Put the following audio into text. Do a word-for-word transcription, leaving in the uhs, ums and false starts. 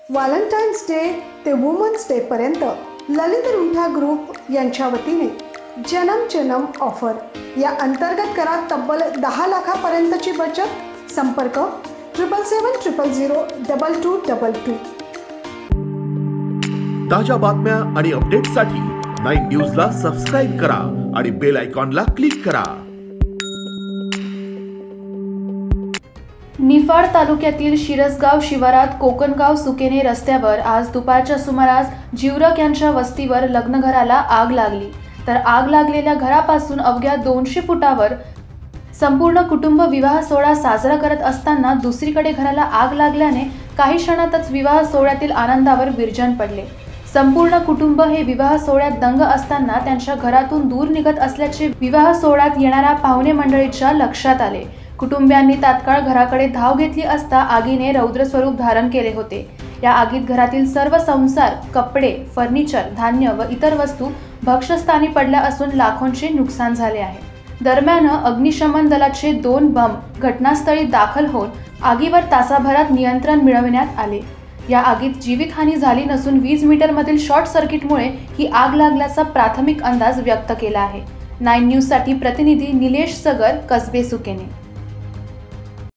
Valentine's day ते women's day पर्यंत Lalit रुंठा group यांच्या वतीने जन्म जन्म ऑफर या अंतर्गत करा तब्बल दहा लाखापर्यंतची बचत। संपर्क triple seven triple zero double two double two. ताज्या बातम्या आणि अपडेट्ससाठी नाईन न्यूजला सबस्क्राईब करा आणि बेल आयकॉनला क्लिक करा। निफाड तालुक्यातील शिरसगाव शिवारात कोकणगाव सुकेने रस्त्यावर आज दुपारच्या सुमारास जीवरक यांच्या वस्तीवर लग्नघराला आग लागली। तर आग लागलेल्या घरापासून अवघ्या दोनशे फुटावर संपूर्ण कुटुंब विवाह सोहळा साजरा करत असताना दुसरीकडे घराला आग लागल्याने काही क्षणातच विवाह सोहळ्यातील आनंदावर विरजण पडले। संपूर्ण कुटुंब हे विवाह सोहळ्यात दंग असताना त्यांच्या घरातून दूर निघत असल्याचे विवाह सोहळ्यात येणाऱ्या पाहुणे मंडळीच्या लक्षात आले। कुटुंबियांनी तात्काळ घराकडे धाव घेतली असता आगीने रौद्र स्वरूप धारण केले होते। या आगीत घरातील सर्व संसार, कपडे, फर्निचर, धान्य व इतर वस्तू भक्षस्थानी पडल्या असून लाखोंचे नुकसान झाले आहे। दरम्यान अग्निशमन दलाचे दोन बंब घटनास्थळी दाखल होऊन आगीवर तासाभरात नियंत्रण मिळवण्यात आले। या आगीत जीवितहानी झाली नसून वीज मीटरमधील शॉर्ट सर्किटमुळे ही आग लागल्याचा प्राथमिक अंदाज व्यक्त केला आहे। नाईन न्यूज साठी प्रतिनिधी निलेश सगर, कसबे सुकेने।